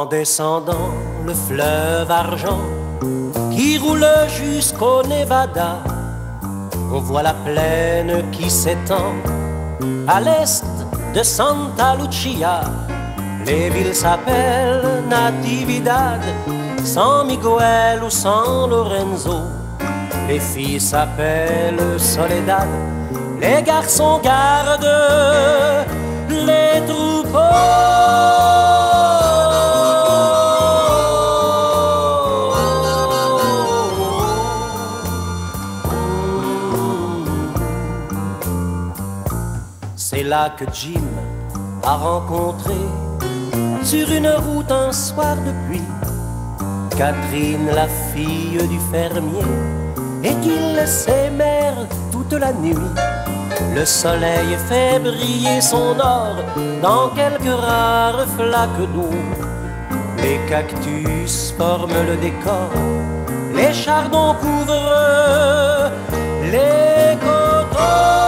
descendant le fleuve argent qui roule jusqu'au Nevada, on voit la plaine qui s'étend à l'est de Santa Lucia. Les villes s'appellent Natividad, San Miguel ou San Lorenzo. Les filles s'appellent Soledad, les garçons gardent les troupeaux. C'est là que Jim a rencontré sur une route un soir de pluie Catherine, la fille du fermier, et qu'ils s'aimèrent toute la nuit. Le soleil fait briller son or dans quelques rares flaques d'eau. Les cactus forment le décor, les chardons couvrent les coteaux.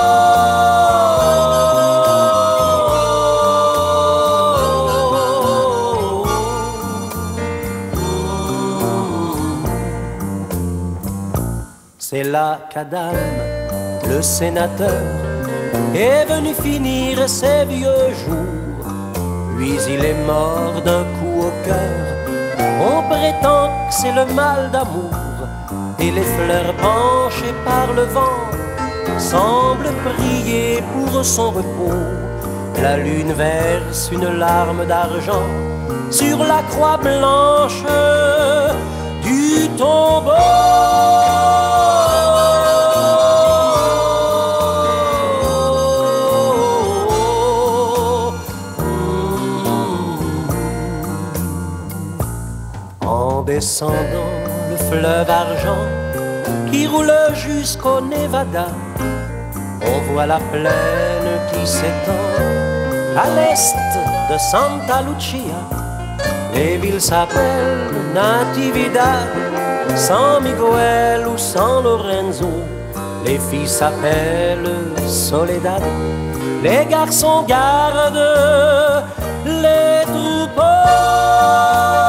C'est là qu'Adam, le sénateur, est venu finir ses vieux jours. Puis il est mort d'un coup au cœur. On prétend que c'est le mal d'amour. Et les fleurs penchées par le vent semblent prier pour son repos. La lune verse une larme d'argent sur la croix blanche du tombeau. En descendant le fleuve argent qui roule jusqu'au Nevada, on voit la plaine qui s'étend à l'est de Santa Lucia. Les villes s'appellent Natividad, San Miguel ou San Lorenzo. Les filles s'appellent Soledad, les garçons gardent les troupeaux.